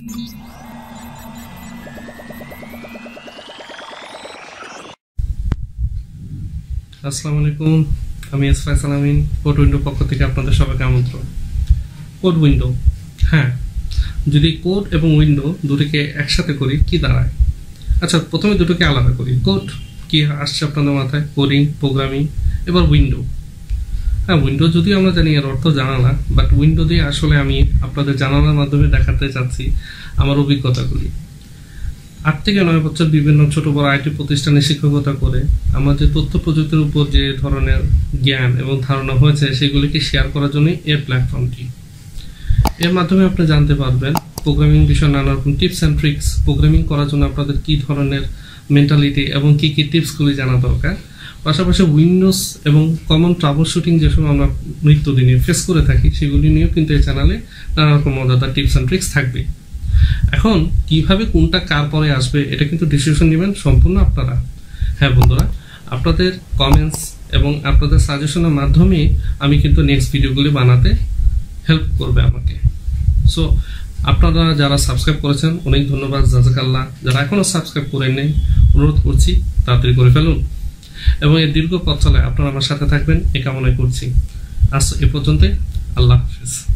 আসসালামু আলাইকুম, আমি S Faisal Amin, code window পক্ষ থেকে আপনাদের সবাইকে আমন্ত্রণ। কোড উইন্ডো, হ্যাঁ, যদি কোড এবং উইন্ডো দুটোকে একসাথে করি কি দাঁড়ায়? আচ্ছা, প্রথমে দুটোকে আলাদা করি। কোড কি আসছে আপনাদের মাথায়? Coding, programming. এবার উইন্ডো। হ্যাঁ, উইন্ডো যদিও আমরা জানি এর অর্থ জানালা, বাট উইন্ডো দিয়ে আসলে আমি আপনাদের জানালার মাধ্যমে দেখাতে চাচ্ছি আমার অভিজ্ঞতাগুলি। 8 থেকে 9 বছর বিভিন্ন ছোট বড় আইটি প্রতিষ্ঠানে শিক্ষকতা করে আমার যে তথ্য প্রযুক্তির উপর যে ধরনের জ্ঞান এবং ধারণা হয়েছে সেগুলিকে শেয়ার করার জন্য এই প্ল্যাটফর্মটি। এর মাধ্যমে আপনি জানতে পারবেন প্রোগ্রামিং বিষয়ে নানা রকম টিপস অ্যান্ড ট্রিক্স, প্রোগ্রামিং করার জন্য আপনাদের কী ধরনের মেন্টালিটি এবং কী কী টিপসগুলি জানা দরকার। পাশাপাশি উইন্ডোজ এবং কমন ট্রাবল শুটিং যেসব আমরা নিত্যদিনে ফেস করে থাকি সেগুলি নিয়েও কিন্তু এই চ্যানেলে নানা রকম মজাদার টিপস অ্যান্ড ট্রিক্স থাকবে। এখন কিভাবে কোনটা কার পরে আসবে এটা কিন্তু ডিসিশন নেবেন সম্পূর্ণ আপনারা। হ্যাঁ বন্ধুরা, আপনাদের কমেন্টস এবং আপনাদের সাজেশনের মাধ্যমে আমি কিন্তু নেক্সট ভিডিওগুলি বানাতে হেল্প করবে আমাকে। সো আপনারা যারা সাবস্ক্রাইব করেছেন অনেক ধন্যবাদ, জাজাকাল্লাহ। যারা এখনও সাবস্ক্রাইব করেন নাই অনুরোধ করছি তাড়াতাড়ি করে ফেলুন এবং এই দীর্ঘ পথ চলায় আপনারা আমার সাথে থাকবেন এই কামনাই করছি। আজ এ পর্যন্তই, আল্লাহ হাফিজ।